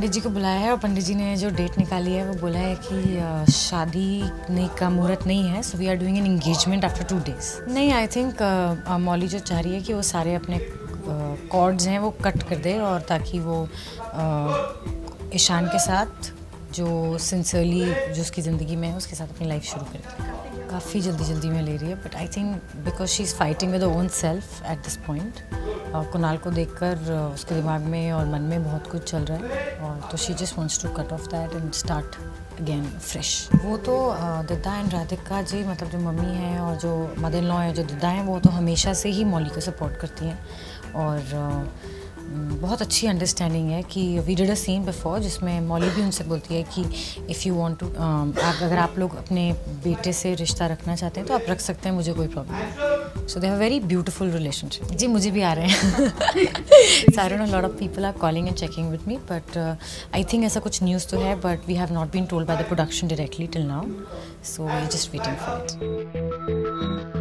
पंडित जी को बुलाया है और पंडित जी ने जो डेट निकाली है वो बोला है कि शादी का मुहूर्त नहीं है, so we are doing an engagement after 2 days। नहीं, आई थिंक मौली जो चाह रही है कि वो सारे अपने कॉर्ड्स हैं वो कट कर दे, और ताकि वो ईशान के साथ जो सिंसियरली जो उसकी ज़िंदगी में है उसके साथ अपनी लाइफ शुरू करे। काफ़ी जल्दी में ले रही है, but I think because she is fighting with own self at this point. Kunal को देखकर उसके दिमाग में और मन में बहुत कुछ चल रहा है, और तो she just wants to cut off that and start again fresh. वो तो दिद्दा एंड राधिका जी, मतलब जो मम्मी हैं और जो मदर इन लॉ है, जो दिद्दा हैं, वो तो हमेशा से ही मौली को सपोर्ट करती हैं, और बहुत अच्छी अंडरस्टैंडिंग है कि we did a scene before जिसमें मौली भी उनसे बोलती है कि इफ़ यू वांट टू, अगर आप लोग अपने बेटे से रिश्ता रखना चाहते हैं तो आप रख सकते हैं, मुझे कोई प्रॉब्लम नहीं। So they have very beautiful relationship. जी, मुझे भी आ रहे हैं। So I don't know, lot of people are calling and checking with me, but I think ऐसा कुछ न्यूज़ तो है, but we have not been told by the production directly till now, so we are just waiting for it.